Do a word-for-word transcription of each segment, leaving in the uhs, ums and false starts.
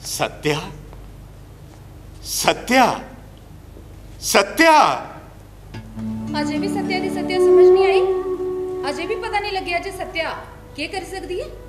सत्या सत्या सत्या अजे भी सत्या दी सत्या समझ नहीं आई। अजे भी पता नहीं लगे जे सत्या के कर सकती है।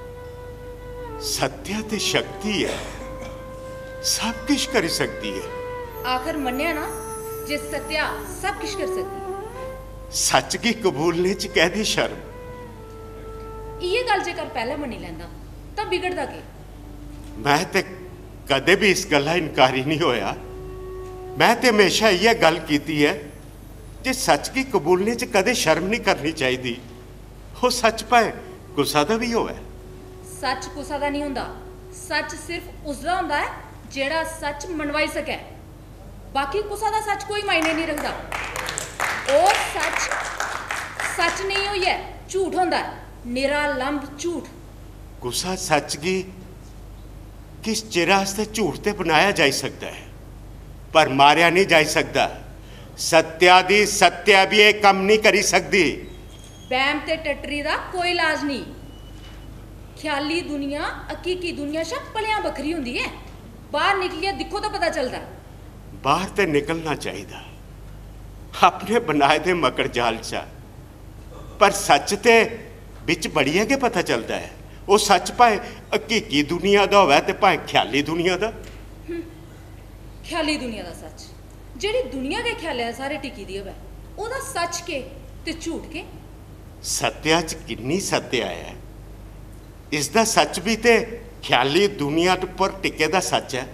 सत्या ते शक्ति है, सब कुछ कर सकती है। आखिर मन्या ना जे सत्या सब कुछ कर सकती है। सच की कबूलने च कहदी शर्म। ये गल जेकर पहले मनी लैंदा तां बिगड़दा के। मैं ते कदे भी इस गल्ला इनकारी नहीं होया। मैं ते हमेशा ये गल कीती है जे सच की कबूलने च कदे शर्म नहीं करनी चाहिए। वो सच पाए गुस्सा दा भी होवे। सच गुस्सा दा नहीं हुंदा। सच सिर्फ उसदा हुंदा है जेड़ा सच मनवाई सके। बाकी गुस्सा दा सच कोई मायने नहीं रखदा। और सच सच नहीं होई है, झूठ हुंदा है, निरालंब झूठ। गुस्सा सच की किस चिर आस्ते झूठ ते बनाया जा सकता है, पर मारिया नहीं जा सकता। सत्या दी सत्या भी ये कम नहीं करी सकती। बैम ते टटरी दा कोई इलाज नहीं। ख्याली दुनिया हकीकी दुनिया शा भलियां बखरी हुंदी है। बाहर निकलिए दिखो तो पता चलदा। बाहर ते निकलना चाहिए अपने बनाए दे मकड़ जाल चा, पर सच ते बिच बड़िया के पता चलता है। वो सच भाए हकीकी दुनिया का होवे ते भाए ख्याली दुनिया का। ख्याली दुनिया का सच जेड़ी दुनिया के ख्याले सारे टिकी दी होवे, ओदा सच के ते झूठ के। सत्या च किन्नी सत्या है। इसदा सच भी ते ख्याली दुनिया पर टिके दा सच है।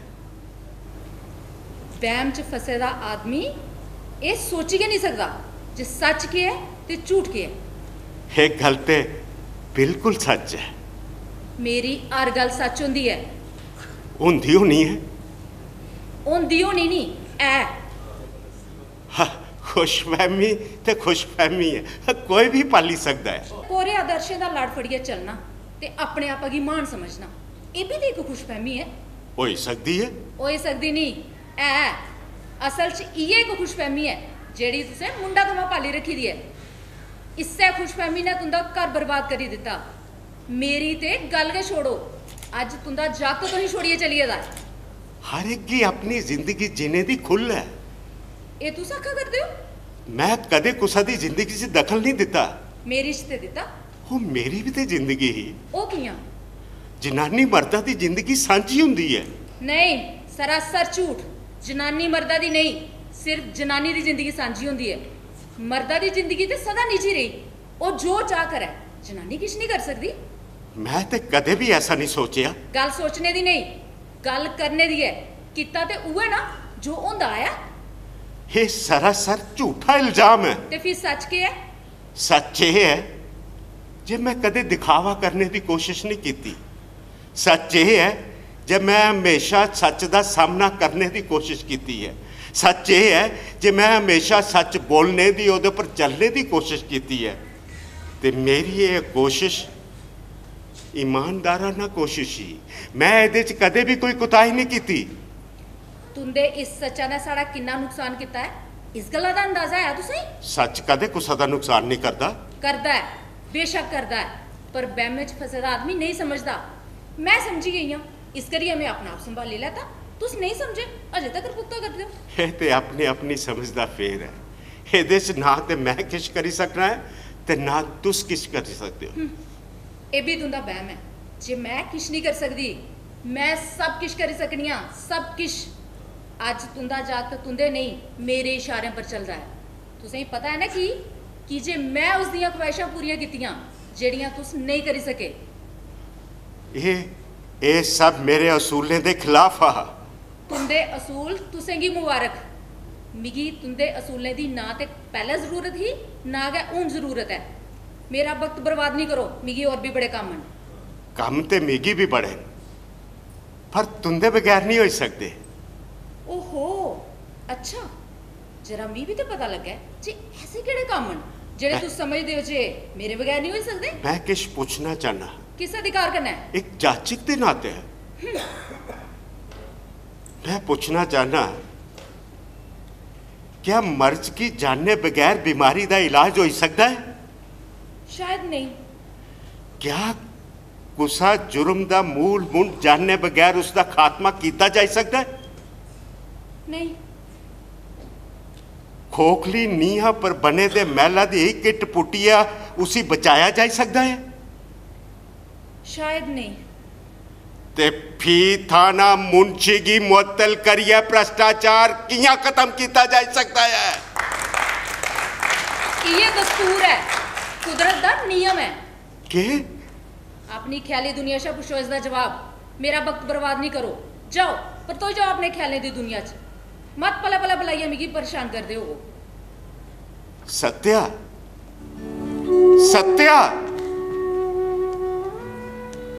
वहम च फसे दा आदमी ये सोची के नहीं सकता जे सच के है ते झूठ के है। एक गल ते बिल्कुल सच है। मेरी हर गल सच हुंदी है। हुंदी होनी है। हुंदी होनी नहीं ऐ। हाँ, खुशफहमी ते खुशफहमी है, कोई भी पाली सकता है। कोरे आदर्शें दा लड़ फड़िए चलना ते अपने आप गी महान समझना, ये भी ते एक खुशफहमी है। हो सकती है। हो सकदी नहीं ऐ। असल च इयै एक खुशफहमी है जेड़ी तुसें मुंडा कमा पाली रखी दी है। इस्सै खुशफहमी ने तुंदा घर बर्बाद करी दिता। मेरी ते गल गै छोड़ो, अज तुंदा जागत तो ही छोड़िए चली गेदा। हर एक की अपनी जिंदगी जीने दी खुल है। ये तुस आखा करदे हो? मैं कदे कुसा दी जिंदगी च दखल नहीं दिता। मेरी च ते दिता। वो मेरी भी ते जिंदगी ही। ओ कियां? जनानी मर्दा दी जिंदगी सांझी हुंदी है। नहीं, सरासर झूठ। जनानी मर्दा दी नहीं, सिर्फ जनानी दी जिंदगी सांझी हुंदी है। मर्दा दी जिंदगी ते सदा निजी रही। वो जो चाह करे, जनानी किश नहीं कर सकती। मैं ते कदे भी ऐसा नहीं सोचा। गल सोचने दी नहीं, गल करने दी है। किता ते उहे ना जो हुंदा आया। ये सरासर झूठा इल्जाम है। ते फिर सच के है? सच ये है जे मैं कदे दिखावा करने की कोशिश नहीं की। सच ये है जे मैं हमेशा सच का सामना करने की कोशिश की है। सच ये है जे मैं हमेशा सच बोलने की, उहदे पर चलने की कोशिश की है। ते मेरी ये कोशिश ईमानदाराना कोशिश ही। मैं इहदे च कदे भी कोई कोताही नहीं की। तुंदे इस सच्चा ने साड़ा कितना नुकसान किया है, इस गल्ला दा अंदाजा है तुसें? सच कदे कुसा दा नुकसान नहीं करता। करदा है, बेशक करदा है, पर बैमे च फसे दा आदमी नहीं समझदा। मैं समझी गई हां, इस करियै मैं अपना आप संभाली लैता। तुस नहीं समझे, अजे तक पुख्ता करदे हो। ये ते अपनी अपनी समझ दा फेर है। इहदे च ना ते मैं किश करी सकना है ते ना तुस किश करी सकते हो। ये भी तुंदा बैम है जे मैं किश नहीं कर सकदी। मैं सब किश करी सकनी हां, सब किश। अज तुंदा जागत तुंदे नहीं, मेरे इशारे पर चलदा है। तुसें पता है ना कि कि जे मैं उस दियां ख्वाहिशां पूरियां कीतियां जेड़ियां तुस नहीं करी सके। ये ये सब मेरे असूलें दे खिलाफ आ। तुंदे असूल तुसें गी मुबारक। मिगी तुंदे असूलें दी ना ते पहले जरूरत ही, ना गै हून जरूरत है। मेरा वक्त बर्बाद नहीं करो, मिगी और भी बड़े काम न। काम ते मिगी भी बड़े, पर तुंदे बगैर नहीं हो सकते। ओहो, अच्छा, जरा मी भी तो पता लगे जे ऐसे केड़े काम न जेड़े तुस समझदे हो जे मेरे बगैर नहीं हो सकते। मैं किश पूछना चाहना। किस अधिकार कन्नै? एक जाचक के नाते है। मैं पूछना चाहना, क्या मर्ज की जाने बगैर बीमारी का इलाज हो सकता है? शायद नहीं। क्या गुस्सा जुर्म का मूल मुंड जानने बगैर उसका खात्मा किया जा सकता है? नहीं। खोखली नीहा पर बने दे महला दी एक इट पुटिया उसी बचाया जा सकता है? शायद नहीं। ते फी थाना मुंशी की मुअत्तल करिए भ्रष्टाचार किया खत्म किया जा सकता है? ये दस्तूर है, कुदरत का नियम है। के? अपनी ख्याली दुनिया से पूछो इसका जवाब। मेरा वक्त बर्बाद नहीं करो, जाओ पर तो जाओ अपने ख्यालें दी दुनिया च, मत पला पला बुलाइए मिगी परेशान कर दे हो। सत्या, सत्या